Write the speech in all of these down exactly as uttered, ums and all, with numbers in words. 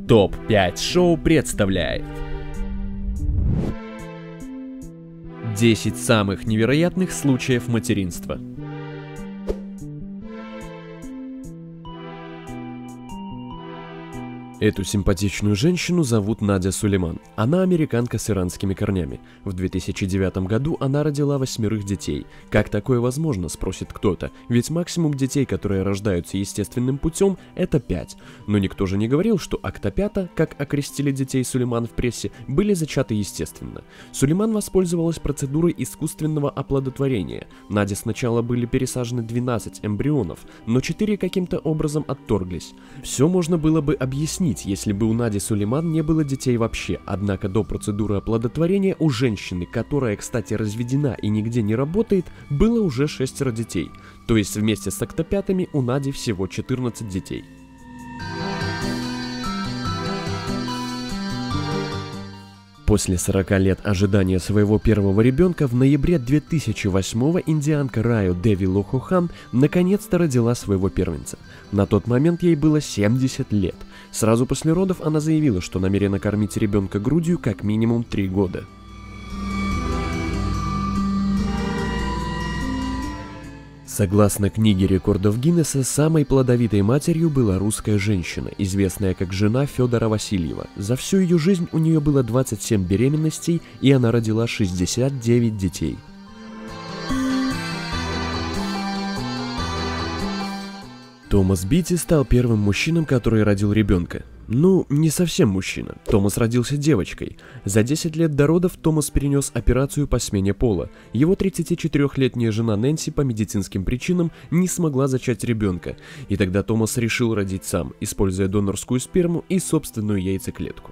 топ пять шоу представляет десять самых невероятных случаев материнства. Эту симпатичную женщину зовут Надя Сулейман. Она американка с иранскими корнями. В две тысячи девятом году она родила восьмерых детей. Как такое возможно, спросит кто-то, ведь максимум детей, которые рождаются естественным путем, это пять. Но никто же не говорил, что октопята, как окрестили детей Сулейман в прессе, были зачаты естественно. Сулейман воспользовалась процедурой искусственного оплодотворения. Наде сначала были пересажены двенадцать эмбрионов, но четыре каким-то образом отторглись. Все можно было бы объяснить, если бы у Нади Сулейман не было детей вообще, однако до процедуры оплодотворения у женщины, которая, кстати, разведена и нигде не работает, было уже шестеро детей, то есть вместе с октопятами у Нади всего четырнадцать детей. После сорока лет ожидания своего первого ребенка в ноябре две тысячи восьмого индианка Райо Деви Лохохан наконец-то родила своего первенца. На тот момент ей было семьдесят лет. Сразу после родов она заявила, что намерена кормить ребенка грудью как минимум три года. Согласно книге рекордов Гиннесса, самой плодовитой матерью была русская женщина, известная как жена Федора Васильева. За всю ее жизнь у нее было двадцать семь беременностей, и она родила шестьдесят девять детей. Томас Бити стал первым мужчиной, который родил ребенка. Ну, не совсем мужчина. Томас родился девочкой. За десять лет до родов Томас перенес операцию по смене пола. Его тридцатичетырёхлетняя жена Нэнси по медицинским причинам не смогла зачать ребенка. И тогда Томас решил родить сам, используя донорскую сперму и собственную яйцеклетку.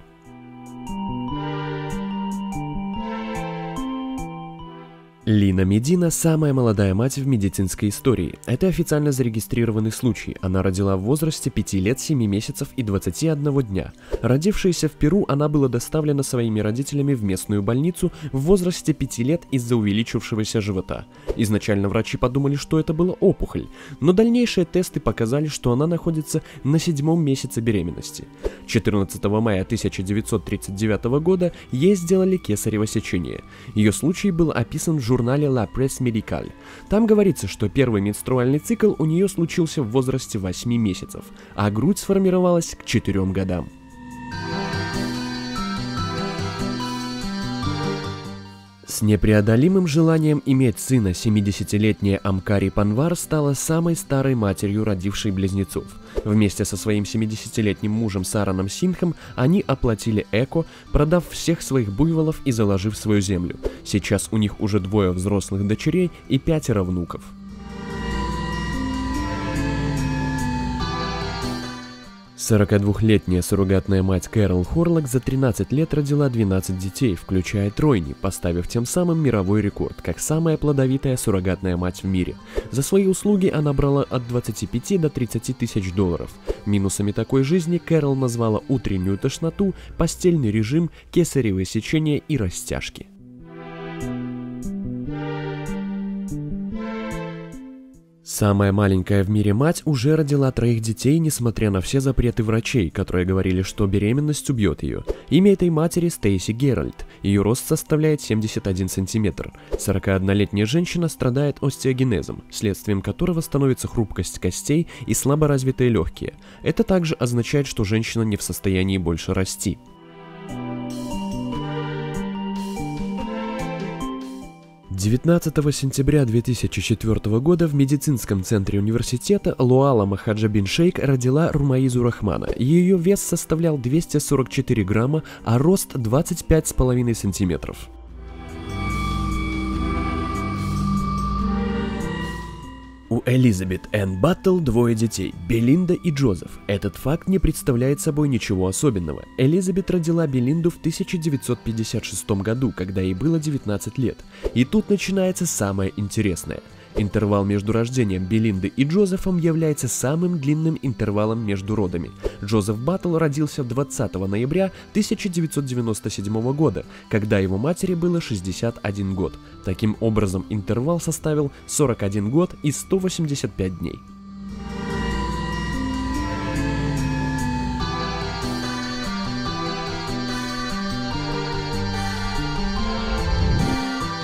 Лина Медина – самая молодая мать в медицинской истории. Это официально зарегистрированный случай. Она родила в возрасте пяти лет, семи месяцев и двадцати одного дня. Родившаяся в Перу, она была доставлена своими родителями в местную больницу в возрасте пяти лет из-за увеличившегося живота. Изначально врачи подумали, что это была опухоль, но дальнейшие тесты показали, что она находится на седьмом месяце беременности. четырнадцатого мая тысяча девятьсот тридцать девятого года ей сделали кесарево сечение. Ее случай был описан в журнале La Presse Médicale. Там говорится, что первый менструальный цикл у нее случился в возрасте восьми месяцев, а грудь сформировалась к четырем годам. С непреодолимым желанием иметь сына семидесятилетняя Амкари Панвар стала самой старой матерью, родившей близнецов. Вместе со своим семидесятилетним мужем Сараном Сингхом они оплатили эко, продав всех своих буйволов и заложив свою землю. Сейчас у них уже двое взрослых дочерей и пятеро внуков. сорокадвухлетняя суррогатная мать Кэрол Хорлок за тринадцать лет родила двенадцать детей, включая тройни, поставив тем самым мировой рекорд, как самая плодовитая суррогатная мать в мире. За свои услуги она брала от двадцати пяти до тридцати тысяч долларов. Минусами такой жизни Кэрол назвала утреннюю тошноту, постельный режим, кесаревое сечение и растяжки. Самая маленькая в мире мать уже родила троих детей, несмотря на все запреты врачей, которые говорили, что беременность убьет ее. Имя этой матери Стейси Геральт. Ее рост составляет семьдесят один сантиметр. сорокаоднолетняя женщина страдает остеогенезом, следствием которого становится хрупкость костей и слаборазвитые легкие. Это также означает, что женщина не в состоянии больше расти. девятнадцатого сентября две тысячи четвёртого года в медицинском центре университета Луала Махаджа бин Шейк родила Румаизу Рахмана. Ее вес составлял двести сорок четыре грамма, а рост двадцать пять с половиной сантиметров. У Элизабет Энн Баттл двое детей – Белинда и Джозеф. Этот факт не представляет собой ничего особенного. Элизабет родила Белинду в тысяча девятьсот пятьдесят шестом году, когда ей было девятнадцать лет. И тут начинается самое интересное. Интервал между рождением Белинды и Джозефом является самым длинным интервалом между родами. Джозеф Баттл родился двадцатого ноября тысяча девятьсот девяносто седьмого года, когда его матери было шестьдесят один год. Таким образом, интервал составил сорок один год и сто восемьдесят пять дней.